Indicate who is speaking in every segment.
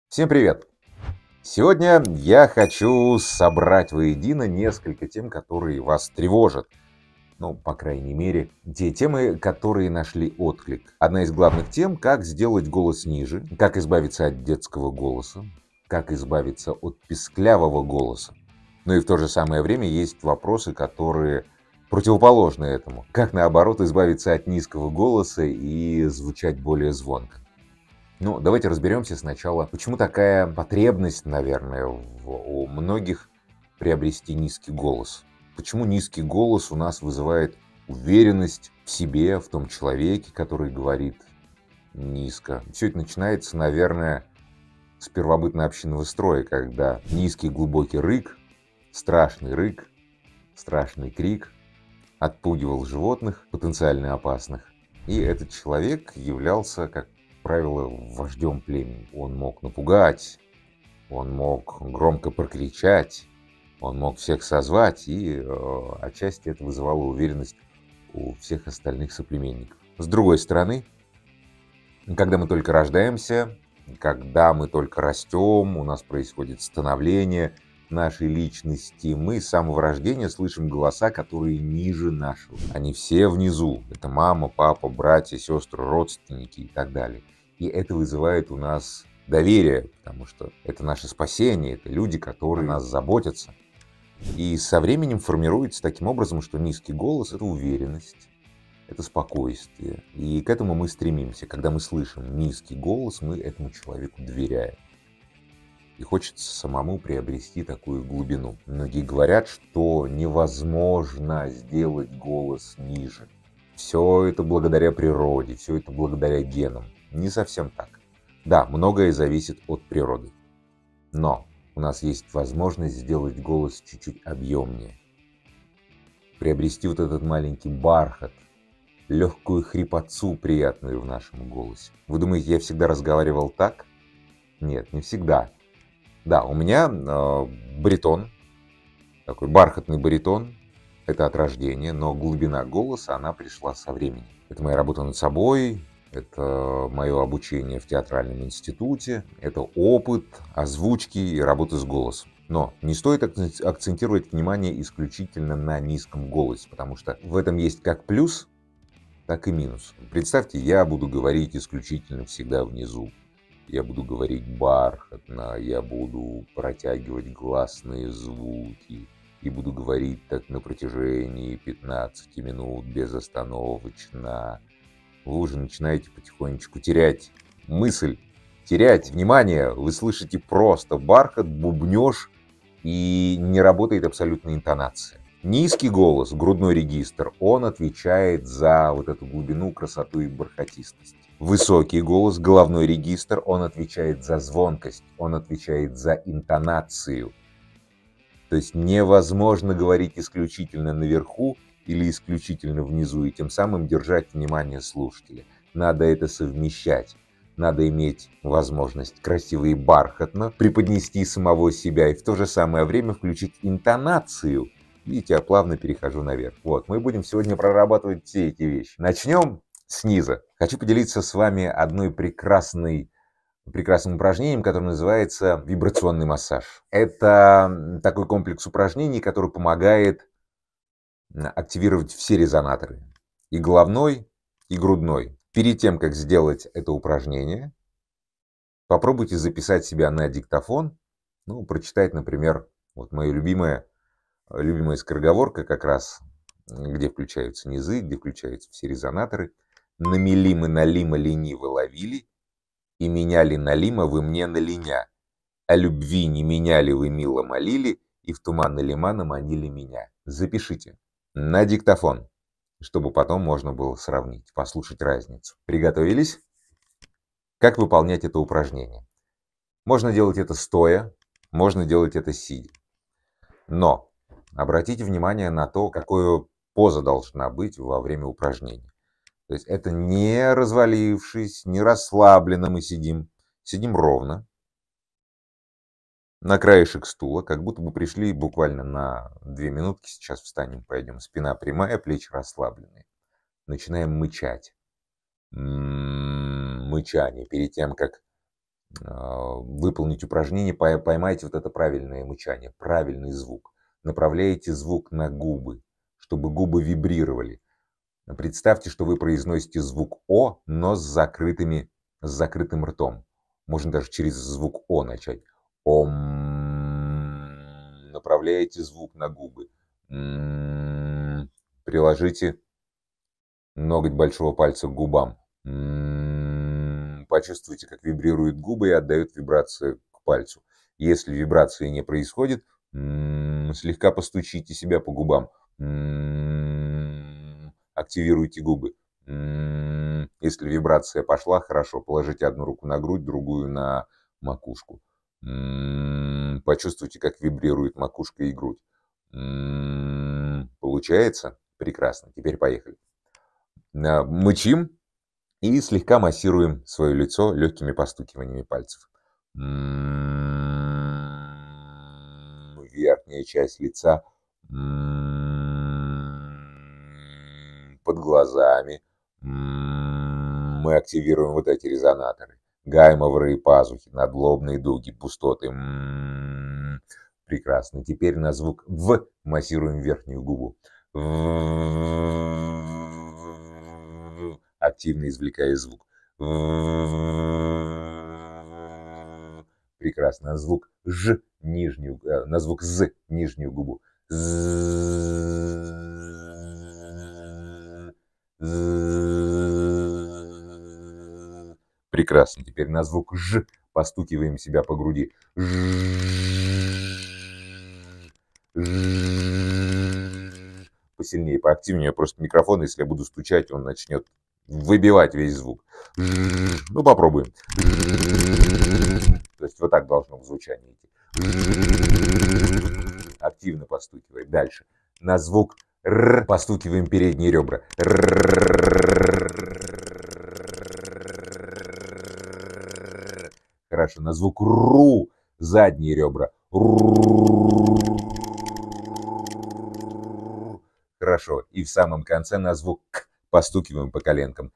Speaker 1: Всем привет! Сегодня я хочу собрать воедино несколько тем, которые вас тревожат. Ну, по крайней мере, те темы, которые нашли отклик. Одна из главных тем — как сделать голос ниже, как избавиться от детского голоса, как избавиться от писклявого голоса. Но и в то же самое время есть вопросы, которые противоположны этому. Как, наоборот, избавиться от низкого голоса и звучать более звонко. Ну, давайте разберемся сначала, почему такая потребность, наверное, у многих приобрести низкий голос. Почему низкий голос у нас вызывает уверенность в себе, в том человеке, который говорит низко. Все это начинается, наверное, с первобытно-общинного строя, когда низкий глубокий рык, страшный крик отпугивал животных, потенциально опасных. И этот человек являлся, как правило, вождем племени. Он мог напугать, он мог громко прокричать, он мог всех созвать, и отчасти это вызывало уверенность у всех остальных соплеменников. С другой стороны, когда мы только рождаемся, когда мы только растем, у нас происходит становление нашей личности, мы с самого рождения слышим голоса, которые ниже нашего. Они все внизу. Это мама, папа, братья, сестры, родственники и так далее. И это вызывает у нас доверие, потому что это наше спасение, это люди, которые о нас заботятся. И со временем формируется таким образом, что низкий голос — это уверенность, это спокойствие. И к этому мы стремимся. Когда мы слышим низкий голос, мы этому человеку доверяем. И хочется самому приобрести такую глубину. Многие говорят, что невозможно сделать голос ниже. Все это благодаря природе, все это благодаря генам. Не совсем так. Да, многое зависит от природы. Но у нас есть возможность сделать голос чуть-чуть объемнее. Приобрести вот этот маленький бархат, легкую хрипотцу приятную в нашем голосе. Вы думаете, я всегда разговаривал так? Нет, не всегда. Да, у меня баритон, такой бархатный баритон, это от рождения, но глубина голоса, она пришла со временем. Это моя работа над собой, это мое обучение в театральном институте, это опыт озвучки и работы с голосом. Но не стоит акцентировать внимание исключительно на низком голосе, потому что в этом есть как плюс, так и минус. Представьте, я буду говорить исключительно всегда внизу. Я буду говорить бархатно, я буду протягивать гласные звуки и буду говорить так на протяжении 15 минут безостановочно. Вы уже начинаете потихонечку терять мысль, терять внимание. Вы слышите просто бархат, бубнёж, и не работает абсолютно интонация. Низкий голос, грудной регистр, он отвечает за вот эту глубину, красоту и бархатистость. Высокий голос, головной регистр, он отвечает за звонкость, он отвечает за интонацию. То есть невозможно говорить исключительно наверху или исключительно внизу и тем самым держать внимание слушателя. Надо это совмещать. Надо иметь возможность красиво и бархатно преподнести самого себя и в то же самое время включить интонацию. Видите, я плавно перехожу наверх. Вот, мы будем сегодня прорабатывать все эти вещи. Начнем снизу. Хочу поделиться с вами прекрасным упражнением, которое называется вибрационный массаж. Это такой комплекс упражнений, который помогает активировать все резонаторы. И головной, и грудной. Перед тем, как сделать это упражнение, попробуйте записать себя на диктофон. Ну, прочитать, например, вот моя любимая скороговорка как раз, где включаются низы, где включаются все резонаторы. «Намели мы налима лениво ловили, и меняли налима вы мне на линя. О любви не меняли вы мило молили, и в туман и лимана манили меня». Запишите на диктофон, чтобы потом можно было сравнить, послушать разницу. Приготовились? Как выполнять это упражнение? Можно делать это стоя, можно делать это сидя. Но обратите внимание на то, какая поза должна быть во время упражнения. То есть это не развалившись, не расслабленно мы сидим. Сидим ровно, на краешек стула, как будто бы пришли буквально на 2 минутки. Сейчас встанем, пойдем. Спина прямая, плечи расслабленные. Начинаем мычать. Мычание. Перед тем, как выполнить упражнение, поймайте вот это правильное мычание, правильный звук. Направляете звук на губы, чтобы губы вибрировали. Представьте, что вы произносите звук О, но с закрытым ртом. Можно даже через звук О начать. Ом. Направляете звук на губы. Приложите ноготь большого пальца к губам. Почувствуйте, как вибрируют губы и отдает вибрации к пальцу. Если вибрации не происходит, слегка постучите себя по губам. Активируйте губы. Если вибрация пошла, хорошо, положите одну руку на грудь, другую на макушку. Почувствуйте, как вибрирует макушка и грудь. Получается? Прекрасно. Теперь поехали. Мычим и слегка массируем свое лицо легкими постукиваниями пальцев. Верхняя часть лица, под глазами. Мы активируем вот эти резонаторы. Гаймовые пазухи, надлобные дуги, пустоты. Прекрасно. Теперь на звук В массируем верхнюю губу. Активно извлекая звук. Прекрасно. На звук Ж нижнюю, на звук З нижнюю губу. Прекрасно. Теперь на звук Ж постукиваем себя по груди. Посильнее, поактивнее. Просто микрофон, если я буду стучать, он начнет выбивать весь звук. Ну, попробуем. То есть вот так должно в звучании идти. Активно постукивает. Дальше. На звук Р постукиваем передние ребра. Хорошо. На звук Ру задние ребра. Хорошо. И в самом конце на звук К постукиваем по коленкам.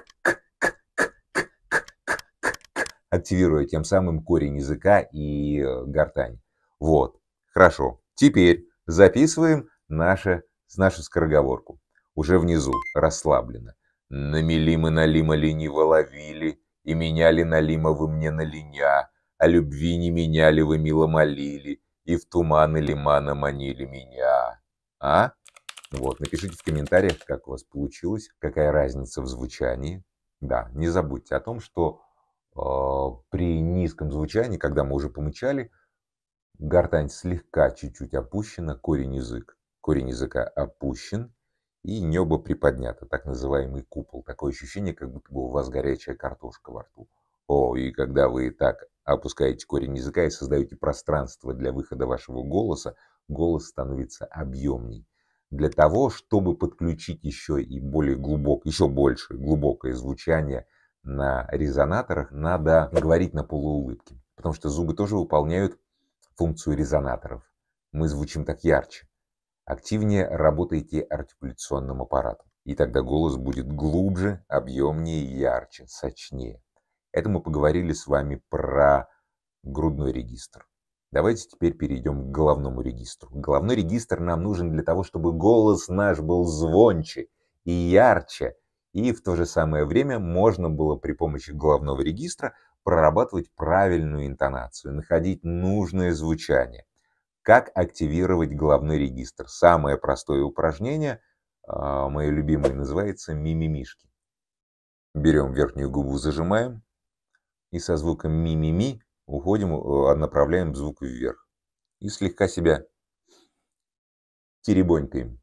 Speaker 1: Активируя тем самым корень языка и гортань. Вот. Хорошо. Теперь записываем нашу скороговорку. Уже внизу, расслабленно. Намели мы налима лениво ловили, и меняли налима вы мне на линя, а любви не меняли вы мило молили, и в туманы лимана манили меня. А? Вот, напишите в комментариях, как у вас получилось, какая разница в звучании. Да, не забудьте о том, что при низком звучании, когда мы уже помычали, гортань слегка чуть-чуть опущена, корень языка опущен, и небо приподнято, так называемый купол. Такое ощущение, как будто бы у вас горячая картошка во рту. И когда вы так опускаете корень языка и создаете пространство для выхода вашего голоса, голос становится объемней. Для того, чтобы подключить еще и еще больше глубокое звучание на резонаторах, надо говорить на полуулыбке, потому что зубы тоже выполняют функцию резонаторов. Мы звучим так ярче. Активнее работайте артикуляционным аппаратом, и тогда голос будет глубже, объемнее, ярче, сочнее. Это мы поговорили с вами про грудной регистр. Давайте теперь перейдем к головному регистру. Головной регистр нам нужен для того, чтобы голос наш был звонче и ярче, и в то же самое время можно было при помощи головного регистра прорабатывать правильную интонацию, находить нужное звучание. Как активировать головной регистр? Самое простое упражнение, мое любимое, называется мимимишки. Берем верхнюю губу, зажимаем, и со звуком ми-ми-ми уходим, направляем звук вверх. И слегка себя теребонькаем.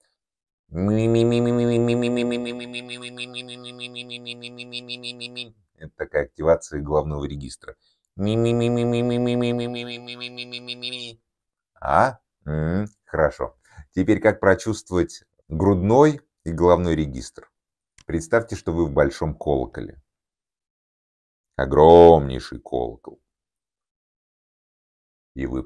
Speaker 1: Это такая активация головного регистра. Хорошо. Теперь как прочувствовать грудной и головной регистр? Представьте, что вы в большом колоколе. Огромнейший колокол. И вы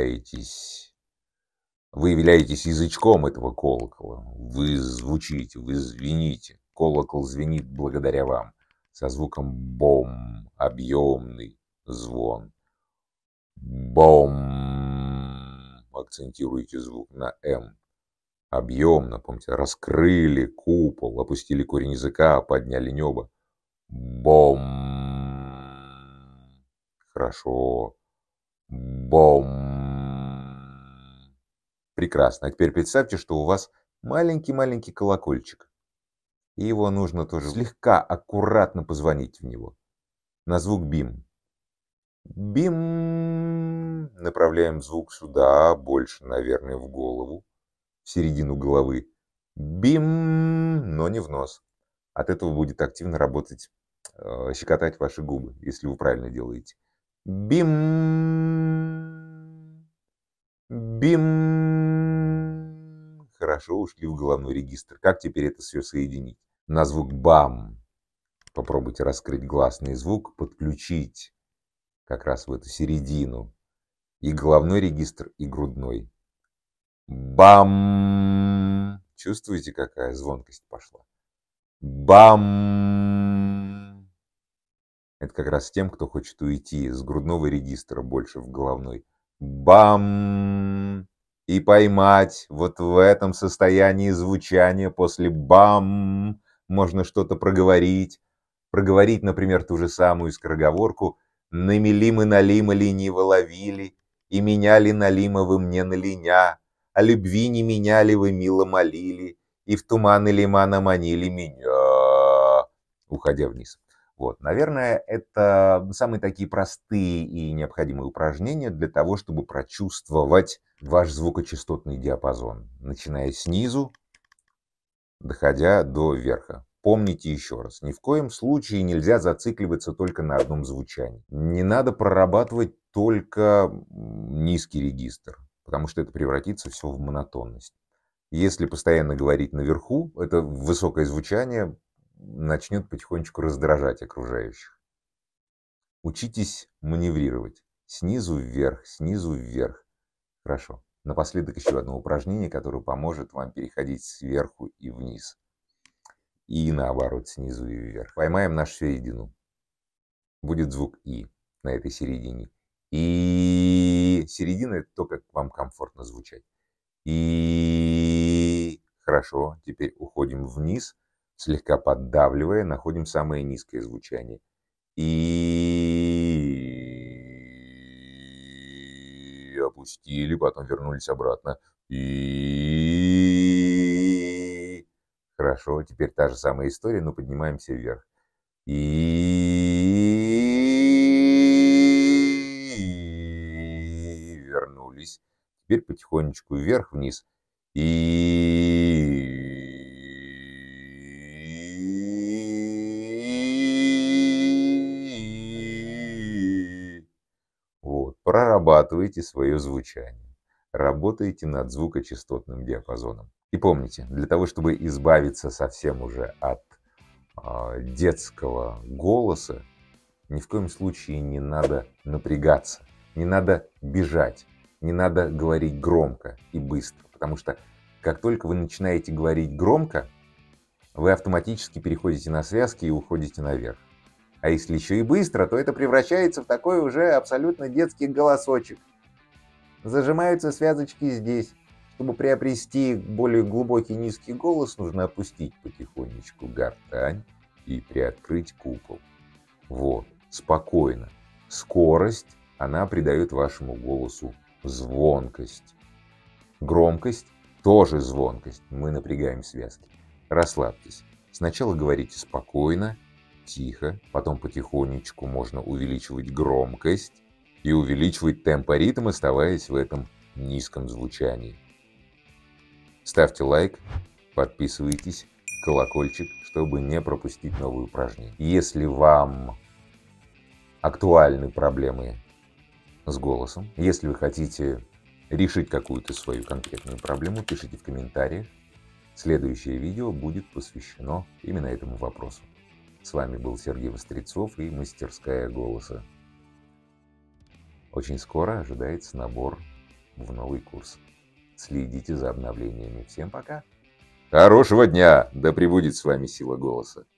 Speaker 1: являетесь язычком этого колокола. Вы звучите, вы звените. Колокол звенит благодаря вам. Со звуком бом, объемный, звон. Бом. Акцентируйте звук на М. Объемно, помните, раскрыли купол, опустили корень языка, подняли небо. Бом. Хорошо. Бом. Прекрасно. А теперь представьте, что у вас маленький-маленький колокольчик. И его нужно тоже слегка, аккуратно позвонить в него. На звук бим. Бим. Направляем звук сюда, больше, наверное, в голову, в середину головы. Бим, но не в нос. От этого будет активно работать, щекотать ваши губы, если вы правильно делаете. Бим. Бим. Хорошо, ушли в головной регистр. Как теперь это все соединить? На звук бам. Попробуйте раскрыть гласный звук, подключить как раз в эту середину и головной регистр, и грудной. Бам! Чувствуете, какая звонкость пошла? Бам! Это как раз тем, кто хочет уйти с грудного регистра больше в головной. Бам! И поймать вот в этом состоянии звучания после бам можно что-то проговорить. Проговорить, например, ту же самую скороговорку «Намели мы налима лениво ловили, и меняли налима вы мне на линя, о любви не меняли вы мило молили, и в туманы лимана манили меня», уходя вниз. Вот, наверное, это самые такие простые и необходимые упражнения для того, чтобы прочувствовать ваш звукочастотный диапазон, начиная снизу, доходя до верха. Помните еще раз, ни в коем случае нельзя зацикливаться только на одном звучании. Не надо прорабатывать только низкий регистр, потому что это превратится все в монотонность. Если постоянно говорить наверху, это высокое звучание начнет потихонечку раздражать окружающих. Учитесь маневрировать снизу вверх, снизу вверх. Хорошо. Напоследок еще одно упражнение, которое поможет вам переходить сверху и вниз. И наоборот, снизу и вверх. Поймаем нашу середину. Будет звук И на этой середине. И середина — это то, как вам комфортно звучать. И хорошо. Теперь уходим вниз, слегка поддавливая, находим самое низкое звучание. И опустили, потом вернулись обратно. И хорошо, теперь та же самая история, но поднимаемся вверх. И вернулись. Теперь потихонечку вверх-вниз. Вот, прорабатывайте свое звучание. Работайте над звукочастотным диапазоном. И помните, для того, чтобы избавиться совсем уже от детского голоса, ни в коем случае не надо напрягаться, не надо бежать, не надо говорить громко и быстро, потому что как только вы начинаете говорить громко, вы автоматически переходите на связки и уходите наверх. А если еще и быстро, то это превращается в такой уже абсолютно детский голосочек. Зажимаются связочки здесь. Чтобы приобрести более глубокий низкий голос, нужно опустить потихонечку гортань и приоткрыть купол. Вот, спокойно. Скорость, она придает вашему голосу звонкость. Громкость тоже звонкость. Мы напрягаем связки. Расслабьтесь. Сначала говорите спокойно, тихо, потом потихонечку можно увеличивать громкость и увеличивать темпоритм, оставаясь в этом низком звучании. Ставьте лайк, подписывайтесь, колокольчик, чтобы не пропустить новые упражнения. Если вам актуальны проблемы с голосом, если вы хотите решить какую-то свою конкретную проблему, пишите в комментариях. Следующее видео будет посвящено именно этому вопросу. С вами был Сергей Вострецов и Мастерская голоса. Очень скоро ожидается набор в новый курс. Следите за обновлениями. Всем пока. Хорошего дня! Да пребудет с вами сила голоса.